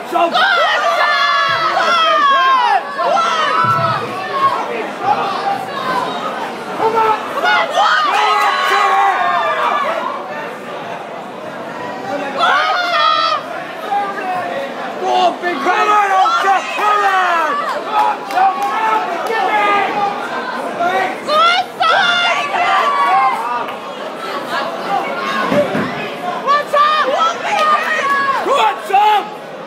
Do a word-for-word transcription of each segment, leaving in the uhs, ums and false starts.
Tom! Go on, Come on! Come on! Go on, big Come on, Oscar! Come on! Come on, Tom! Give it! Go on, side! Go on, Tom! Go on, Tom!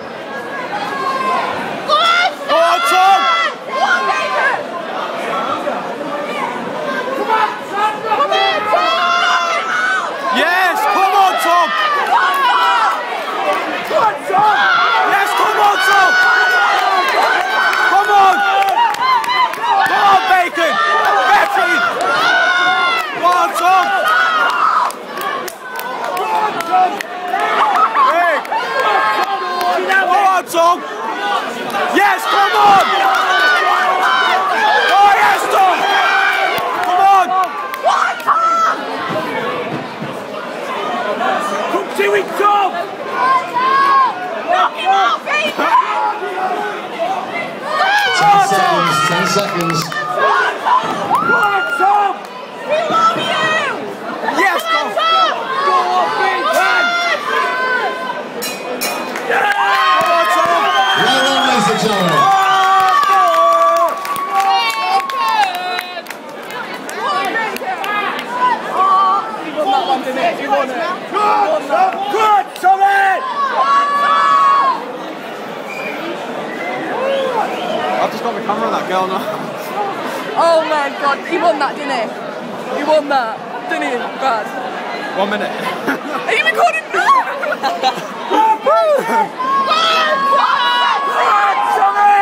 Go on, Tom! Go on, Baker! Come on, Tom! Come on, Tom! Yes, come on, Tom! Go on, Tom! Yes, come on, Tom! Come on! Come on, Bacon! Betty! Come on, Tom! Big! Come on, Tom! Yes, come on! Oh, yes, Tom! Come on! Come to it, Tom! Knock him off, Baker! Ten seconds, ten seconds. Go on, Tom! We love you! Yes, Tom! Go on, big man! Come on, Tom! Well done, ladies and gentlemen. Good, Tom! Good, Tommy! I've just got my camera on that girl now. Oh my god, he won that, didn't he? He won that, didn't he, Brad? One minute. Are you recording now? Good, Tommy!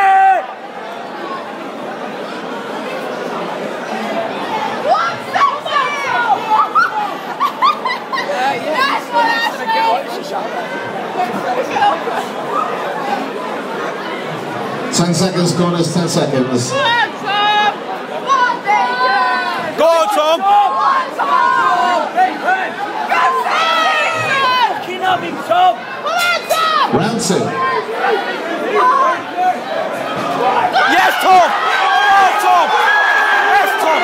Ten seconds, corners, ten seconds. Go on, Tom! Fucking have him, Tom! Round two. Yes, Tom! Come on, Tom! Yes, Tom!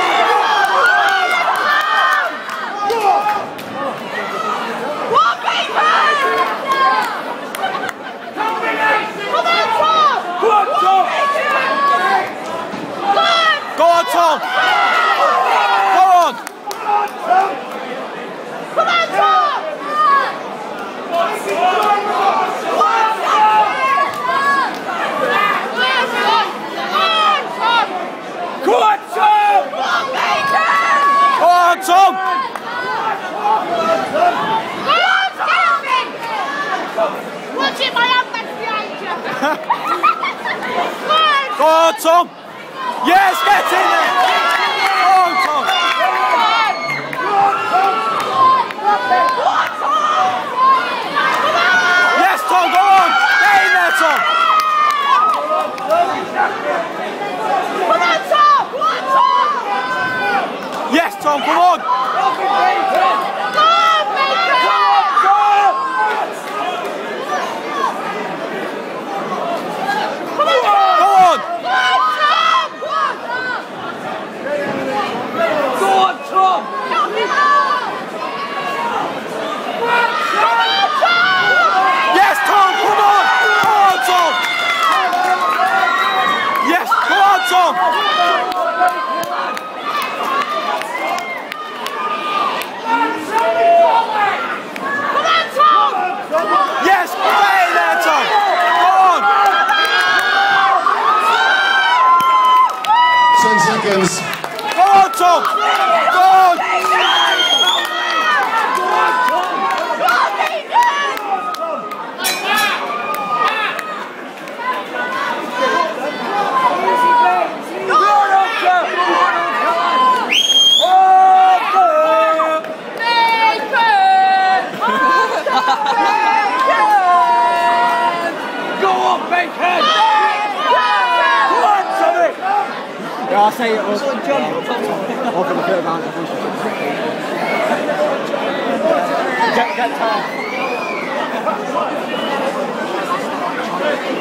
Go on, Tom! Go on! Come on, Tom! Go on, Tom! Go on, Tom! Watch it, my hand that's behind you. Go on, Tom! Yes, get in there! Go on, Tom! Yes, Tom, go on! Get in there, Tom! Come on, Tom! Come on, Tom! Yes, Tom, come on! Go on, Baker! Go on! Go on, Tom! Yes, Tom, come on! Go on, Tom! Yes, go on, Tom! Yes, get in there, Tom! Go on! Ten seconds. Go on, Tom! Go on! Yeah, I'll say it was. Over the bit around the bush. Get, get time.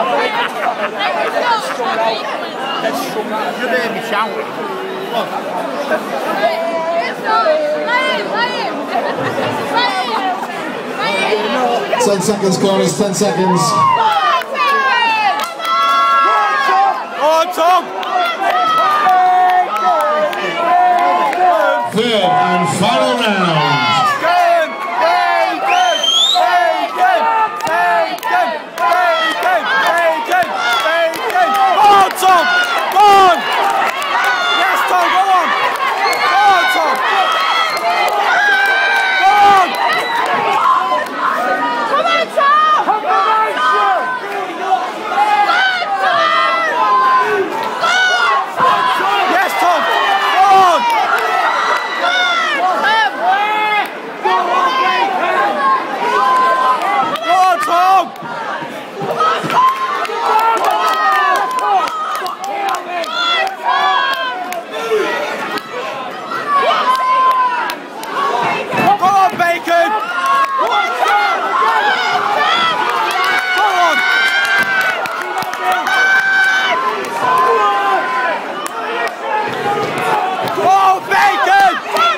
You're there, me shouting. Ten seconds corners, ten seconds. Oh, Tom! Third and final round. Tom! Go on! Yes, Tom, go on! Go on, Tom! Go on! Come on, Tom! Come on, Tom! Yes, Tom! Go on! Go on, Tom! Bacon! Go on! Oh, Bacon!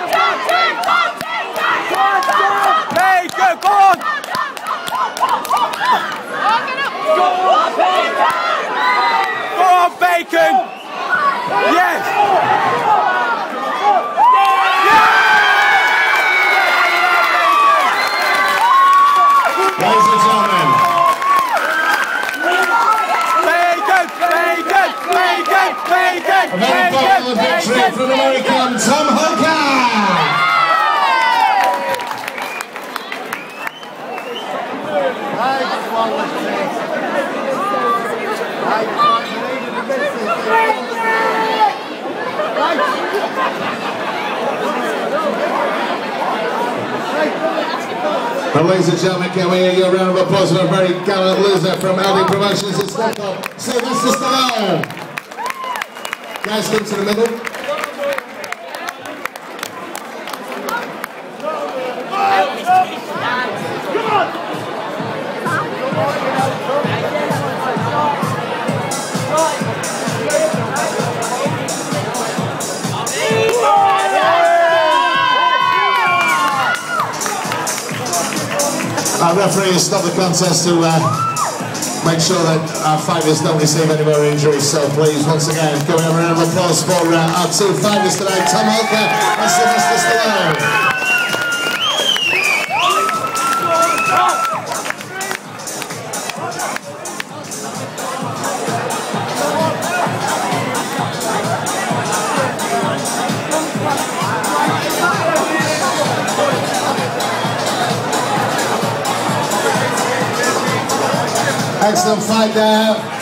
Bacon, go on! Go on, Bacon! Yes! Ladies and gentlemen. Bacon! Bacon! Bacon! Bacon! A very popular victory from American Tom Hooker. Well, ladies and gentlemen, can we hear a round of applause for a very gallant loser from L D Promotions in Stockholm, Sylvester Stallone. Guys, come to the middle. Our referee has stopped the contest to uh, make sure that our fighters don't receive any more injuries. So please, once again, can we have a round of applause for uh, our two fighters today, Tom Hooker and Sylvester Stallone. Excellent fight there.